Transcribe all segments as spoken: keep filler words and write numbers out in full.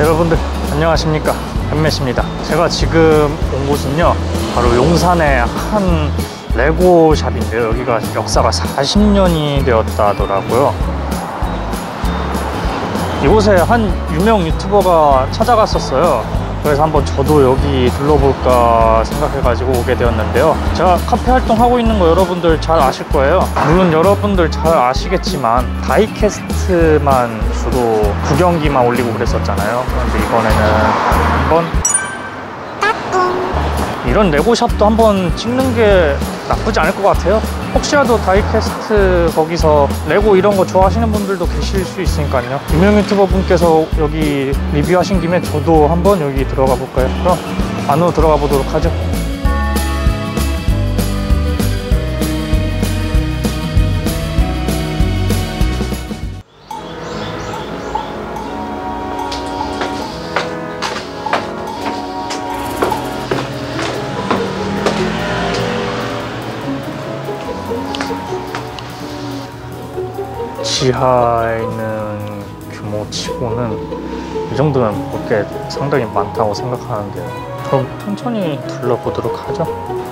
여러분들 안녕하십니까, 현매씨입니다. 제가 지금 온 곳은요 바로 용산의 한 레고 샵인데요, 여기가 역사가 사십 년이 되었다 하더라고요. 이곳에 한 유명 유튜버가 찾아갔었어요. 그래서 한번 저도 여기 둘러볼까 생각해가지고 오게 되었는데요. 제가 카페 활동하고 있는 거 여러분들 잘 아실 거예요. 물론 여러분들 잘 아시겠지만 다이캐스트만 주로 구경기만 올리고 그랬었잖아요. 그런데 이번에는 한번 이런 레고샵도 한번 찍는 게 나쁘지 않을 것 같아요. 혹시라도 다이캐스트 거기서 레고 이런 거 좋아하시는 분들도 계실 수 있으니까요. 유명 유튜버 분께서 여기 리뷰하신 김에 저도 한번 여기 들어가 볼까요? 그럼 안으로 들어가 보도록 하죠. 지하에 있는 규모치고는 이 정도면 볼 게 상당히 많다고 생각하는데요. 그럼 천천히 둘러보도록 하죠.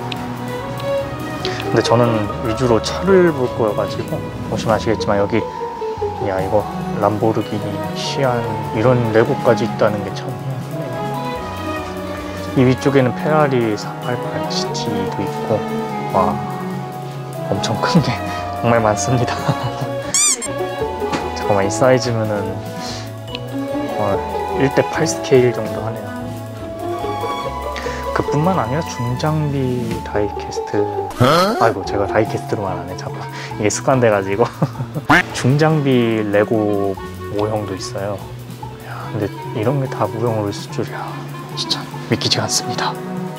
근데 저는 위주로 차를 볼 거여가지고 보시면 아시겠지만 여기 야 이거 람보르기니, 시안 이런 레고까지 있다는 게 참 희한하네요. 이 위쪽에는 페라리 사백팔십팔 지티도 있고 와 엄청 큰 게 정말 많습니다. 잠깐만, 이 사이즈면은 어, 일 대 팔 스케일 정도 하네요. 그뿐만 아니라 중장비 다이캐스트, 아이고 제가 다이캐스트로 말하네, 자꾸 이게 습관돼가지고 중장비 레고 모형도 있어요. 야, 근데 이런 게 다 모형으로 있을 줄이야, 진짜 믿기지 않습니다.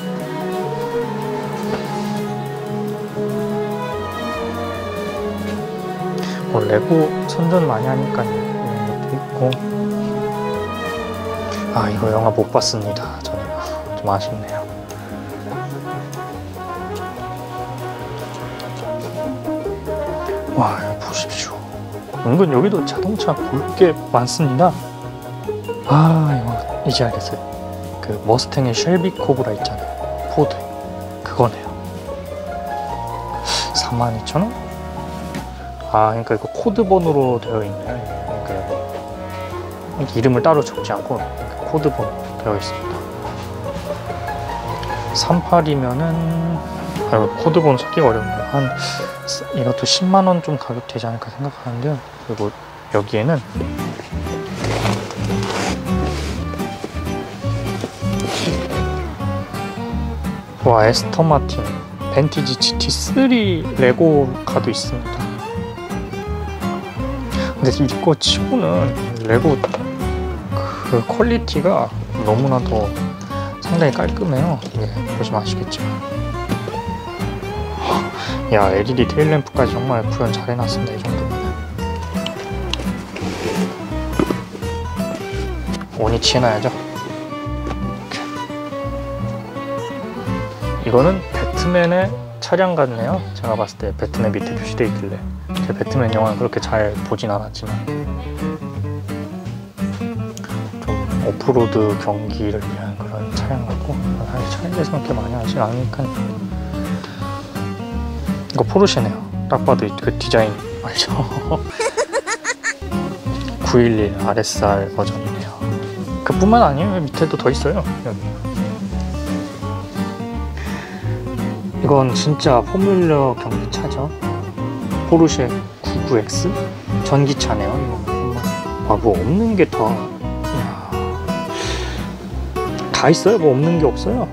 뭐 레고 선전 많이 하니까 이런 것도 있고. 아 이거 영화 못 봤습니다. 저는 좀 아쉽네요. 와 여기 보십시오. 은근 여기도 자동차 볼 게 많습니다. 아 이거 이제 알겠어요. 그 머스탱의 쉘비 코브라 있잖아요, 포드, 그거네요. 사만 이천 원? 아, 그러니까 이거 코드번호로 되어 있네요. 그러니까 이름을 따로 적지 않고 코드번호 되어 있습니다. 삼십팔이면은 아, 코드번호 찾기가 어렵네요. 한 이것도 십만 원 좀 가격 되지 않을까 생각하는데요. 그리고 여기에는 와 에스턴 마틴 벤티지 지티쓰리 레고카도 있습니다. 근데 이거 치고는 레고 그 퀄리티가 너무나도 상당히 깔끔해요. 예, 보시면 아시겠지만. 야 엘이디 테일램프까지 정말 구현 잘 해놨습니다. 이 정도면 원위치 해놔야죠. 이거는 배트맨의 차량 같네요. 제가 봤을 때 배트맨 밑에 표시되어 있길래. 제 배트맨 영화는 그렇게 잘 보진 않았지만 좀 오프로드 경기를 위한 그런 차량 같고, 사실 차에 대해서는 그렇게 많이 하진 않으니까. 이거 포르쉐네요. 딱 봐도 그 디자인 알죠? 구백십일 알에스알 버전이네요. 그뿐만 아니에요. 밑에도 더 있어요. 여기. 이건 진짜 포뮬러 경기차죠. 포르쉐 구십구 엑스 전기차네요. 이거 아, 뭐 없는 게 다, 다 있어요. 뭐 없는 게 없어요.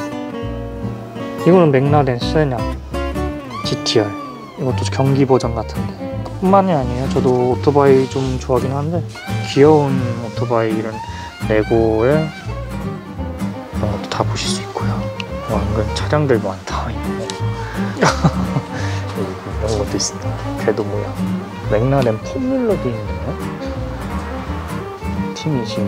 이거는 맥라렌 세냐 지티알, 이것도 경기 버전 같은데. 뿐만이 아니에요. 저도 오토바이 좀 좋아하긴 한데 귀여운 오토바이 이런 레고에 이런 것도 다 보실 수 있고요. 와, 은근 차량들 많다. 이런 것도 있습니다. 궤도 모양. 맥라렌 포뮬러도 있네요. 팀이지.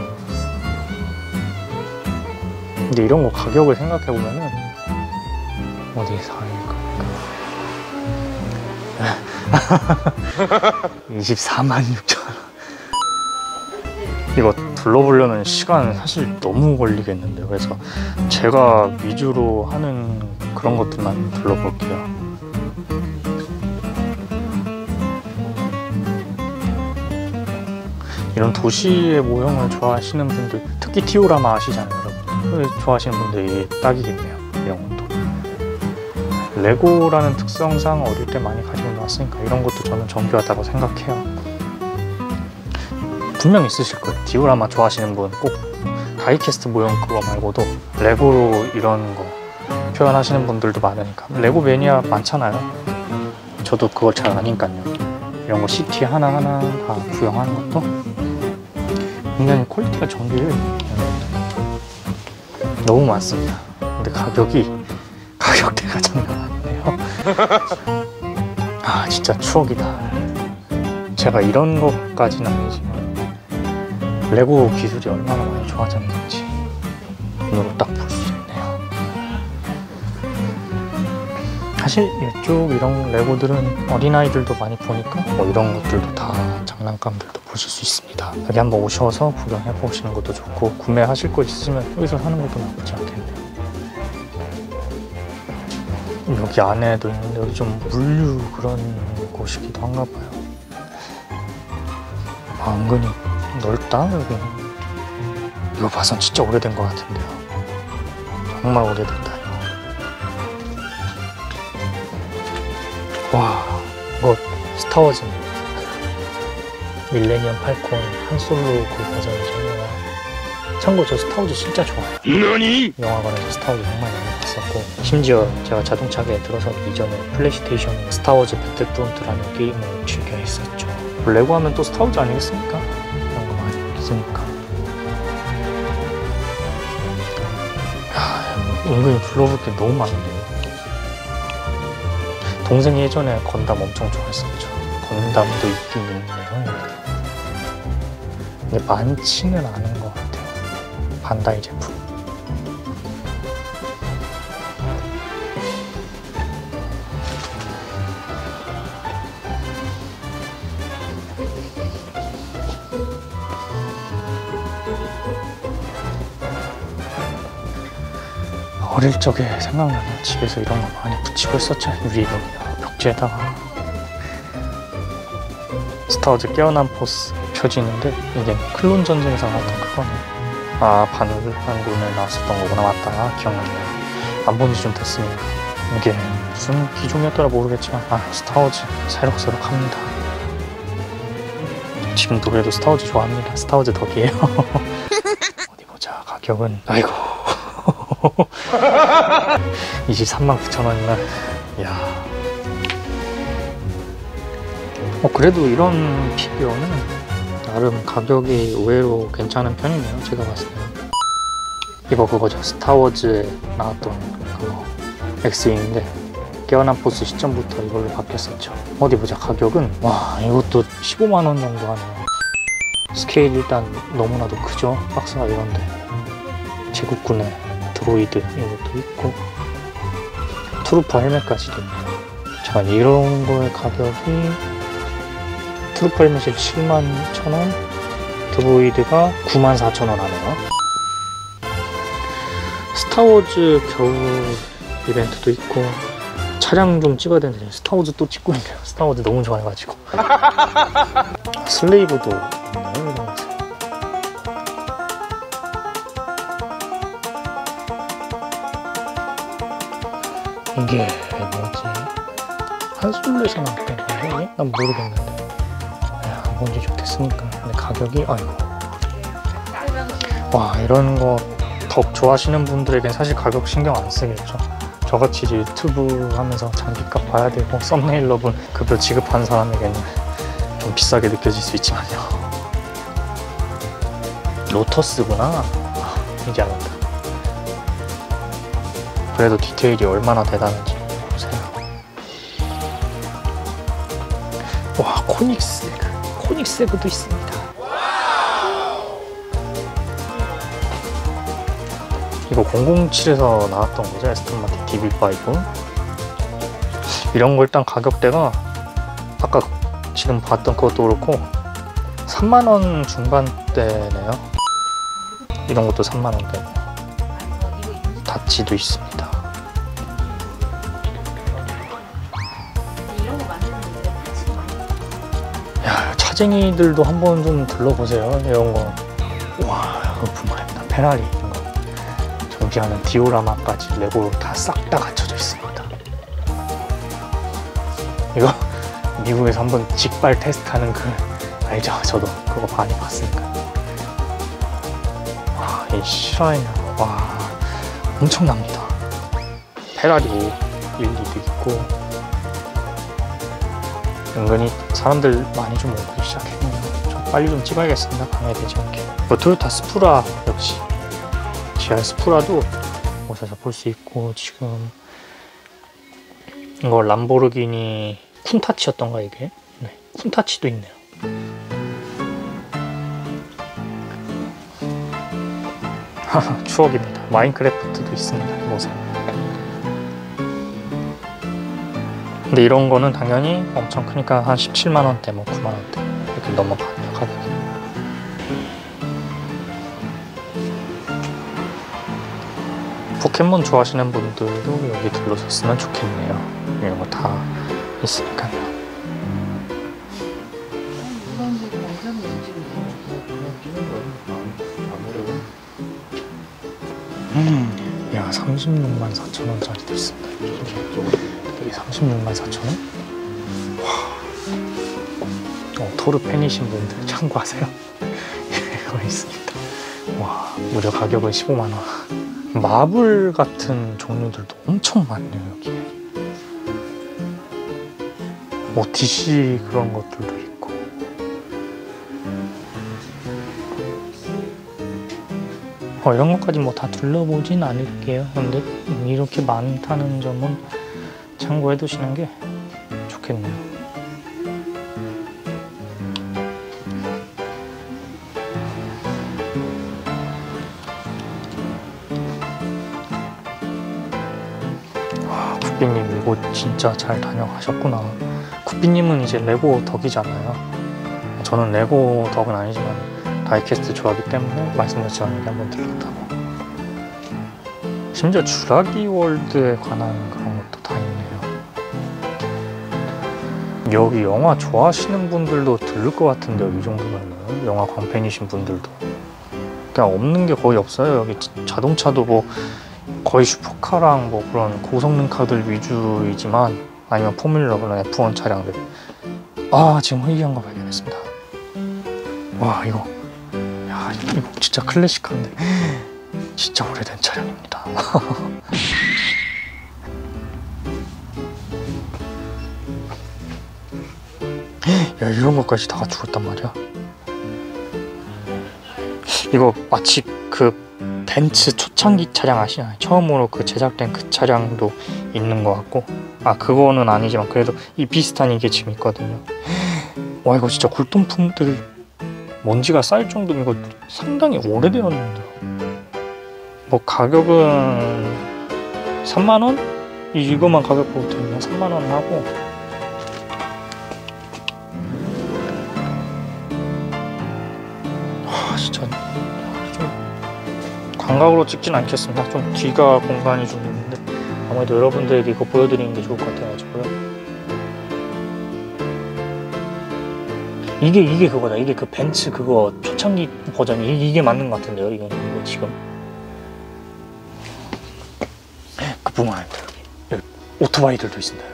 근데 이런 거 가격을 생각해 보면은 어디에 사니까 이십사만 육천 원. 이거 둘러보려면 시간 사실 너무 걸리겠는데요. 그래서 제가 위주로 하는 그런 것들만 둘러볼게요. 이런 도시의 모형을 좋아하시는 분들, 특히 디오라마 아시잖아요, 여러분. 좋아하시는 분들이 딱이겠네요, 이런 것도. 레고라는 특성상 어릴 때 많이 가지고 나왔으니까 이런 것도 저는 정교하다고 생각해요. 분명 있으실 거예요. 디오라마 좋아하시는 분 꼭 다이캐스트 모형 그거 말고도 레고로 이런 거 표현하시는 분들도 많으니까. 레고 매니아 많잖아요. 저도 그걸 잘 아니까요. 이런 거 시티 하나하나 다 구형하는 것도 굉장히 퀄리티가 정교해요. 너무 많습니다. 근데 가격이 가격대가 장난 아니네요. 아 진짜 추억이다. 제가 이런 것까지는 아니지만 레고 기술이 얼마나 많이 좋아졌는지 눈으로 딱 볼 수 있네요. 사실 이쪽 이런 레고들은 어린아이들도 많이 보니까 뭐 이런 것들도 다 장난감들도 보실 수 있습니다. 여기 한번 오셔서 구경해 보시는 것도 좋고, 구매하실 거 있으시면 여기서 사는 것도 나쁘지 않겠네요. 여기 안에도 있는데 여기 좀 물류 그런 곳이기도 한가 봐요. 아, 은근히 넓다 여기. 이거 봐선 진짜 오래된 것 같은데요. 정말 오래됐다 이거. 와, 이거 스타워즈네. 밀레니엄 팔콘 한솔로 그 버전이잖아요. 참고로 저 스타워즈 진짜 좋아해요. 너니? 영화관에서 스타워즈 정말 많이 봤었고, 심지어 제가 자동차계에 들어서기 이전에 플레이스테이션에 스타워즈 배틀프론트라는 게임을 즐겨 했었죠. 레고 하면 또 스타워즈 아니겠습니까? 이런 거 많이 있으니까. 야, 은근히 불러볼 게 너무 많은데요. 동생이 예전에 건담 엄청 좋아했었죠. 건담도 있긴 있네요. 근데 많지는 않은 것 같아요. 반다이 제품. 어릴 적에 생각나네요. 집에서 이런 거 많이 붙이고 했었죠. 유리벽이나 벽지에다가. 스타워즈 깨어난 포스 펴지는데 이게 클론 전쟁에서 나왔던 그거네. 아, 반란군에 나왔었던 거구나. 맞다, 기억나네요. 안 본 지 좀 됐으니까. 이게 무슨 기종이었더라 모르겠지만, 아, 스타워즈 새록새록합니다. 지금도 그래도 스타워즈 좋아합니다. 스타워즈 덕이에요. 어디 보자. 가격은 아이고 이십삼만 구천 원이면 이야. 어, 그래도 이런 피규어는 나름 가격이 의외로 괜찮은 편이네요. 제가 봤을 때는. 이거 그거죠. 스타워즈에 나왔던 그거 엑스윙인데 깨어난 포스 시점부터 이걸로 바뀌었었죠. 어디 보자. 가격은 와, 이것도 십오만 원 정도 하네요. 스케일이 일단 너무나도 크죠. 박스가 이런데 제국군의 드로이드 이것도 있고 트루퍼 헬멧까지도 있네요. 자, 이런 거의 가격이 트루퍼 헬멧이 칠만 천 원, 드로이드가 구만 사천 원 하네요. 스타워즈 겨울 이벤트도 있고, 차량 좀 찍어야 되는데 스타워즈 또 찍고 있네요. 스타워즈 너무 좋아해가지고. 슬레이브도 있네요. 이런 거. 이게 뭐지? 한솔로에서 나왔던 거지? 난 모르겠는데. 안 본 지 좀 됐으니까. 근데 가격이, 아이고. 와, 이런 거 덕 좋아하시는 분들에겐 사실 가격 신경 안 쓰겠죠. 저같이 유튜브 하면서 장비값 봐야 되고 썸네일러분 급여 지급하는 사람에게는 좀 비싸게 느껴질 수 있지만요. 로터스구나. 아, 이제 알았다. 그래도 디테일이 얼마나 대단한지 보세요. 와, 코닉스에그. 코닉스에그도 있습니다. 이거 공공칠에서 나왔던 거죠. 에스턴 마틴 디비 파이브. 이런 거 일단 가격대가 아까 지금 봤던 그것도 그렇고 삼만 원 중반대네요. 이런 것도 삼만 원대네요. 다치도 있습니다. 야, 차쟁이들도 한번 좀 둘러보세요. 이런 거. 와, 이거 분발입니다. 페라리 이런 거. 정비하는 디오라마까지 레고로 다 싹 다 갖춰져 있습니다. 이거 미국에서 한번 직발 테스트하는 그 알죠? 저도 그거 많이 봤으니까. 와, 이 실화냐. 와, 엄청납니다. 페라리 일리도 있고. 은근히 사람들 많이 좀 오기 시작했네요. 좀 빨리 좀 찍어야겠습니다. 방해되지 않게. 뭐 토요타 스프라 역시 지알 스프라도 오셔서 볼 수 있고, 지금 이거 람보르기니 쿤타치였던가 이게? 네, 쿤타치도 있네요. 추억입니다. 마인크래프트도 있습니다. 이곳에. 근데 이런 거는 당연히 엄청 크니까 한 십칠만 원대, 뭐 구만 원대 이렇게 넘어가네요, 가격이. 포켓몬 좋아하시는 분들도 여기 들러셨으면 좋겠네요. 이런 거 다 있으니까요. 음, 야, 삼십육만 사천 원짜리도 있습니다. 여기 삼십육만 사천 원? 와. 어, 토르 팬이신 분들 참고하세요. 이거 있습니다. 와, 무려 가격은 십오만 원. 마블 같은 종류들도 엄청 많네요, 여기. 뭐 디씨 그런 것들도 있고. 어, 이런 것까지 뭐 다 둘러보진 않을게요. 근데 이렇게 많다는 점은 참고해 두시는 게 좋겠네요. 와, 쿠삐님 이거 진짜 잘 다녀가셨구나. 쿠삐님은 이제 레고 덕이잖아요. 저는 레고 덕은 아니지만 다이캐스트 좋아하기 때문에 말씀드렸지만 여기 한번 들렀다고. 심지어 주라기 월드에 관한 그런 것도 다 있네요. 여기 영화 좋아하시는 분들도 들을 것 같은데요, 이 정도면은. 영화 광팬이신 분들도. 그냥 없는 게 거의 없어요. 여기 자동차도 뭐 거의 슈퍼카랑 뭐 그런 고성능 카들 위주이지만, 아니면 포뮬러 그런 에프 원 차량들. 아, 지금 희귀한 거 발견했습니다. 와, 이거. 야, 이거 진짜 클래식한데 진짜 오래된 차량입니다. 야, 이런 것까지 다 갖추고 있단 말이야. 이거 마치 그 벤츠 초창기 차량 아시나요? 처음으로 그 제작된 그 차량도 있는 것 같고, 아, 그거는 아니지만 그래도 이 비슷한 이게 지금 있거든요. 와, 이거 진짜 굴통품들 먼지가 쌓일 정도면 이거 상당히 오래되었는데. 뭐 가격은 삼만 원? 이거만 가격 보고 되면 삼만 원 하고. 와, 진짜 좀 광각으로 찍진 않겠습니다. 좀 뒤가 공간이 좀 있는데 아무래도 여러분들에게 이거 보여드리는 게 좋을 것 같아가지고요. 이게 이게 그거다. 이게 그 벤츠 그거 초창기 버전이 이게, 이게 맞는 것 같은데요. 이건 이거 지금 그뿐만 아니라 여기, 여기 오토바이들도 있습니다.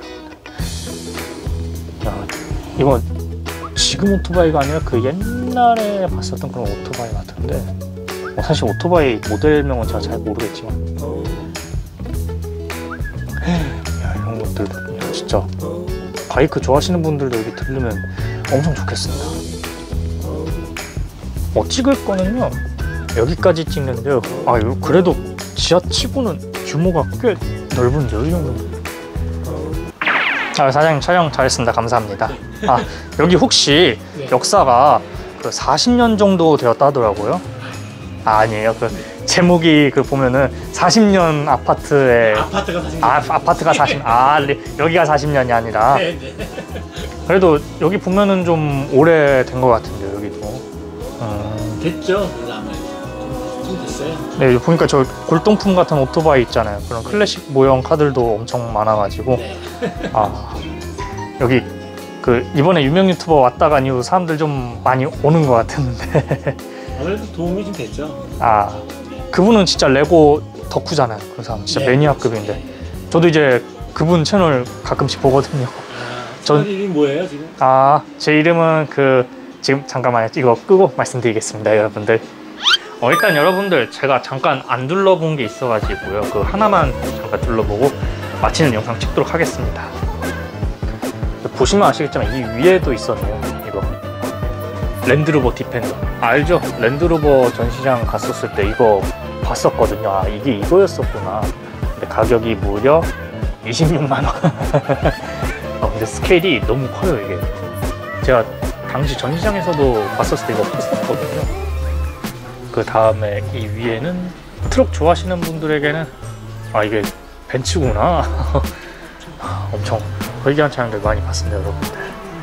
야, 이거 지금 오토바이가 아니라 그 옛날에 봤었던 그런 오토바이 같은데, 뭐 사실 오토바이 모델명은 제가 잘 모르겠지만, 야, 이런 것들도 진짜 바이크 좋아하시는 분들도 여기 들르면 엄청 좋겠습니다. 뭐 찍을 거는요 여기까지 찍는데요. 아, 그래도 지하치고는 규모가 꽤 넓은데요, 이 정도면. 아, 사장님 촬영 잘했습니다. 감사합니다. 아, 여기 혹시 역사가 그 사십 년 정도 되었다 하더라고요. 아, 아니에요. 그 제목이 그 보면은 사십 년 아파트에 아파트가 사십 년. 아, 아파트가 사십 아 여기가 사십 년이 아니라. 네, 네. 그래도 여기 보면은 좀 오래된 것 같은데요, 여기도. 음. 됐죠. 아무래도 좀 됐어요. 네, 보니까 저 골동품 같은 오토바이 있잖아요. 그런 클래식 모형 카들도 엄청 많아가지고. 네. 아, 여기 그 이번에 유명 유튜버 왔다 간 이후 사람들 좀 많이 오는 것 같았는데. 아무래도 도움이 좀 됐죠. 아, 그분은 진짜 레고 덕후잖아요. 그 사람 진짜 네, 매니아급인데. 저도 이제 그분 채널 가끔씩 보거든요. 아, 전- 전 이름이 뭐예요 지금? 아, 제 이름은 그 지금 잠깐만요. 이거 끄고 말씀드리겠습니다, 여러분들. 어, 일단 여러분들 제가 잠깐 안 둘러본 게 있어가지고요. 그 하나만 잠깐 둘러보고 마치는 영상 찍도록 하겠습니다. 보시면 아시겠지만 이 위에도 있었네요. 이거 랜드로버 디펜더 알죠? 랜드로버 전시장 갔었을 때 이거 봤었거든요. 아, 이게 이거였었구나. 근데 가격이 무려 이십육만 원. 어, 근데 스케일이 너무 커요, 이게. 제가 당시 전시장에서도 봤었을 때 이거 컸었거든요. 그 다음에 이 위에는 트럭 좋아하시는 분들에게는 아, 이게 벤츠구나. 엄청 회귀한 차량들 많이 봤습니다, 여러분들.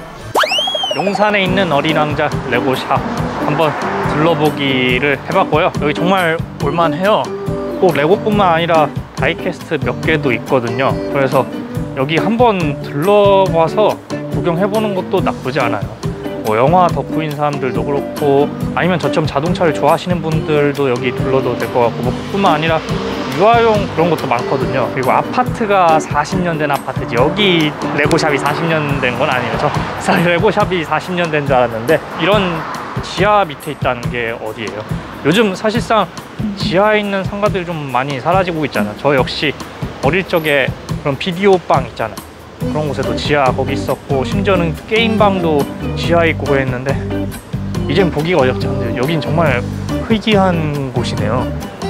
용산에 있는 어린 왕자 레고샵 한번 둘러보기를 해봤고요. 여기 정말 볼만해요. 꼭 레고뿐만 아니라 다이캐스트 몇 개도 있거든요. 그래서 여기 한번 들러봐서 구경해보는 것도 나쁘지 않아요. 뭐 영화 덕후인 사람들도 그렇고 아니면 저처럼 자동차를 좋아하시는 분들도 여기 둘러도 될 것 같고 뭐 그뿐만 아니라 유아용 그런 것도 많거든요. 그리고 아파트가 사십 년 된 아파트지. 여기 레고샵이 사십 년 된 건 아니에요. 저 레고샵이 사십 년 된 줄 알았는데 이런 지하 밑에 있다는 게 어디예요? 요즘 사실상 지하에 있는 상가들이 좀 많이 사라지고 있잖아요. 저 역시 어릴 적에 그런 비디오 방 있잖아요. 그런 곳에도 지하 거기 있었고 심지어는 게임방도 지하에 있고 그랬는데 이젠 보기가 어렵지 않은데 여긴 정말 희귀한 곳이네요.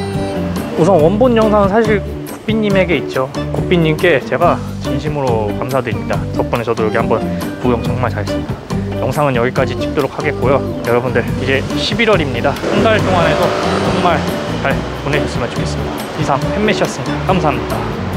우선 원본 영상은 사실 굿비님에게 있죠. 굿비님께 제가 진심으로 감사드립니다. 덕분에 저도 여기 한번 구경 정말 잘했습니다. 영상은 여기까지 찍도록 하겠고요. 여러분들 이제 십일월입니다. 한 달 동안에도 정말 잘 보내셨으면 좋겠습니다. 이상 팬매시였습니다. 감사합니다.